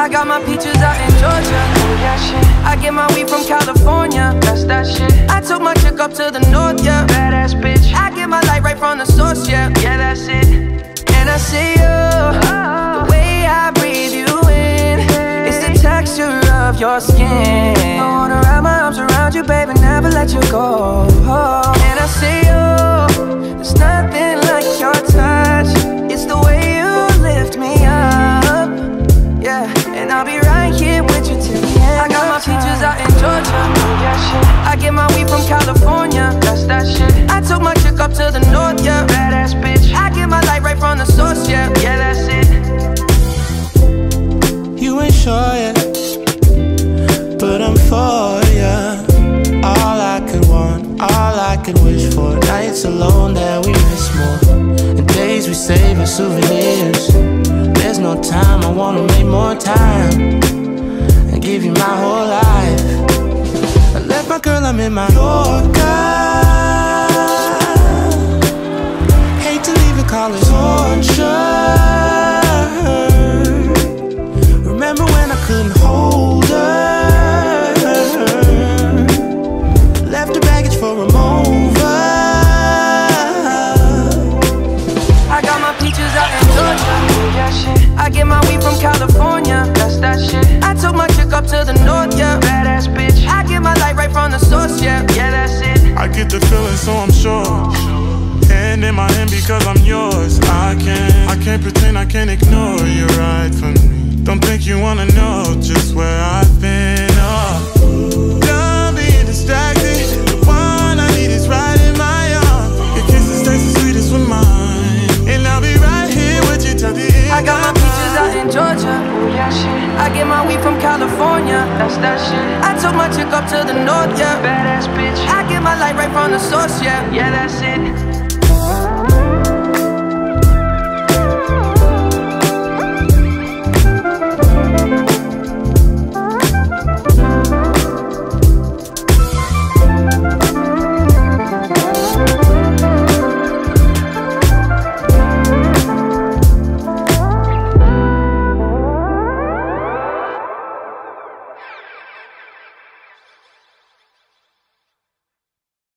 I got my peaches out in Georgia. Yeah, shit. I get my weed from California. That's that shit. I took my chick up to the north, yeah. Badass bitch. I get my light right from the source, yeah. Yeah, that's it. And I see you, the way I breathe you in, it's the texture of your skin. I wanna wrap my arms around you, baby, never let you go. And I see you, there's nothing like your touch. It's the way you lift me up, yeah. And I'll be right here with you till the end. I got my peaches out in Georgia. Yeah, shit. I get my weed from California. That's that shit. I took my chick up to the north, yeah. Badass bitch. I get my light right from the source, yeah. Yeah, that's it. You ain't sure yet, but I'm for ya. All I could want, all I could wish for. Nights alone that we miss more, and days we save as souvenirs. There's no time, I wanna make more time and give you my whole life. I left my girl, I'm in my Yorker. Hate to leave it, call it torture. Remember when I couldn't hold her? Left her baggage for a mover. I got my peaches out in Georgia. Yeah, shit. I get my weed from California. That's that shit. I took my chick up to the north, yeah. Badass bitch. I get my light right from the source, yeah. Yeah, that's it. I get the feeling, so I'm sure. Hand in my hand because I'm yours. I can't pretend, I can't ignore you right from me. Don't think you wanna know just where I've been. Done being distracted. The one I need is right in my arms. Your kisses taste the sweetest with mine, and I'll be right here with you till the end. I got my peaches out in Georgia. Yeah, shit. I get my weed from California. That's that shit. I took my chick up to the north, yeah. Badass bitch. I get my light right from the source, yeah. Yeah, that's it.